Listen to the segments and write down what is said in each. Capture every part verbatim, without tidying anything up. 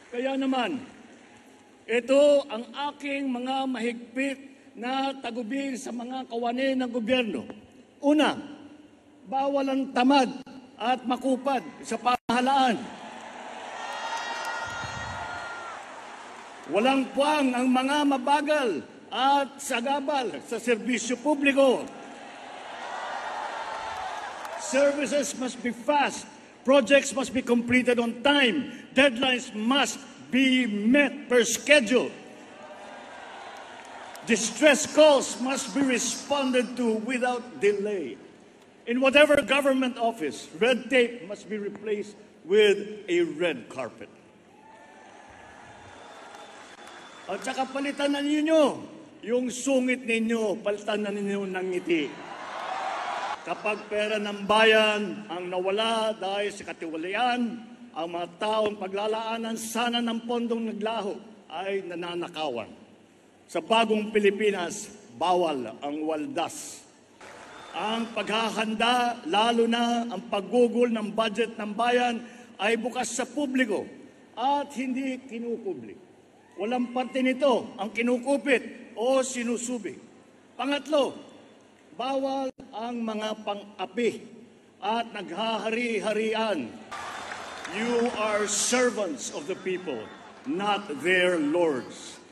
Kaya naman, ito ang aking mga mahigpit na tagubilin sa mga kawani ng gobyerno. Una, bawal ang tamad at makupad sa pamahalaan. Walang puwang ang mga mabagal at sagabal sa serbisyo publiko. Services must be fast. Projects must be completed on time. Deadlines must be met per schedule. Distress calls must be responded to without delay. In whatever government office, red tape must be replaced with a red carpet. At saka palitan na ninyo yung sungit ninyo, palitan na ninyo ng ngiti. Kapag pera ng bayan ang nawala dahil sa katiwalian, ang mga taong paglalaanan sana ng pondong naglaho ay nananakawan. Sa bagong Pilipinas, bawal ang waldas. Ang paghahanda, lalo na ang paggugol ng budget ng bayan, ay bukas sa publiko at hindi kinukubli. Walang parte nito ang kinukupit o sinusubi. Pangatlo, bawal ang mga pang-api at naghahari-harian. You are servants of the people, not their lords.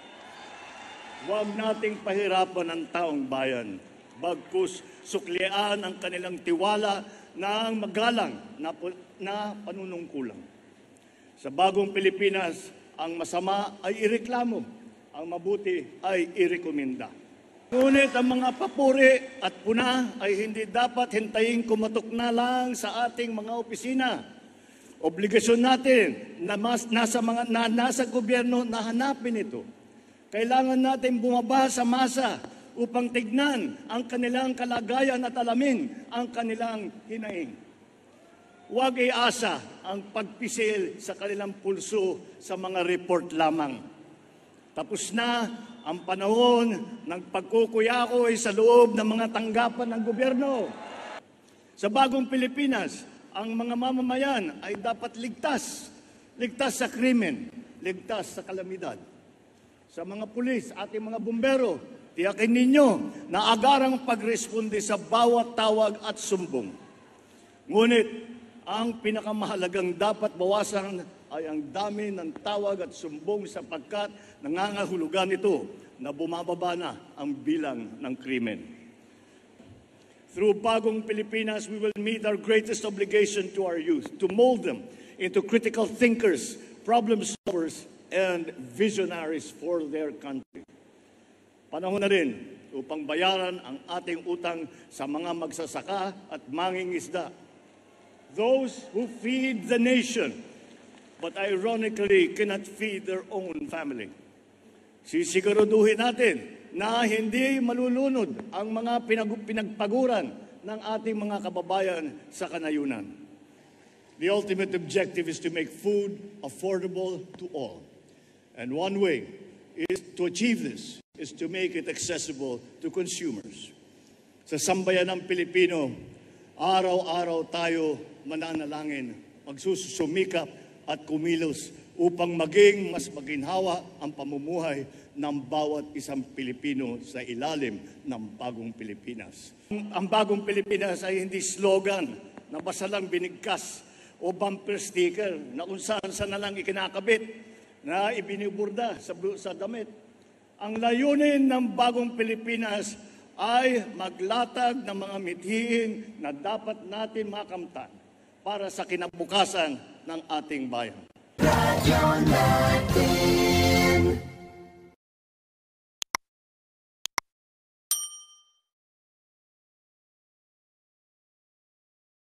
Huwag nating pahirapan ang taong bayan, bagkus suklian ang kanilang tiwala ng magalang na, na panunungkulang. Sa bagong Pilipinas, ang masama ay ireklamo, ang mabuti ay irekomenda. Ngunit ang mga papuri at puna ay hindi dapat hintayin kumatok na lang sa ating mga opisina. Obligasyon natin na mas, nasa, mga, na, nasa gobyerno na hanapin ito. Kailangan natin bumaba sa masa upang tignan ang kanilang kalagayan at alamin ang kanilang hinaing. Huwag iasa ang pagpisil sa kanilang pulso sa mga report lamang. Tapos na ang panahon ng pagkukuyakoy sa loob ng mga tanggapan ng gobyerno. Sa bagong Pilipinas, ang mga mamamayan ay dapat ligtas. Ligtas sa krimen, ligtas sa kalamidad. Sa mga pulis, ating mga bumbero, tiyakin ninyo na agarang pagresponde sa bawat tawag at sumbong. Ngunit, ang pinakamahalagang dapat bawasan ay ang dami ng tawag at sumbong sapagkat nangangahulugan ito na bumababa na ang bilang ng krimen. Through Bagong Pilipinas, we will meet our greatest obligation to our youth, to mold them into critical thinkers, problem solvers, and visionaries for their country. Panahon na rin upang bayaran ang ating utang sa mga magsasaka at mangingisda. Those who feed the nation, but ironically cannot feed their own family. Sisiguraduhin natin na hindi malulunod ang mga pinag- pinagpaguran ng ating mga kababayan sa kanayunan. The ultimate objective is to make food affordable to all. And one way is to achieve this is to make it accessible to consumers. Sa sambayan ng Pilipino, araw-araw tayo mananalangin, magsusumikap at kumilos upang maging mas maginhawa ang pamumuhay ng bawat isang Pilipino sa ilalim ng Bagong Pilipinas. Ang Bagong Pilipinas ay hindi slogan na basta lang binigkas o bumper sticker na kung saan saan na lang ikinakabit na ibiniburda sa, sa damit. Ang layunin ng Bagong Pilipinas ay maglatag ng mga mithiin na dapat natin makamtan para sa kinabukasan ng ating bayan.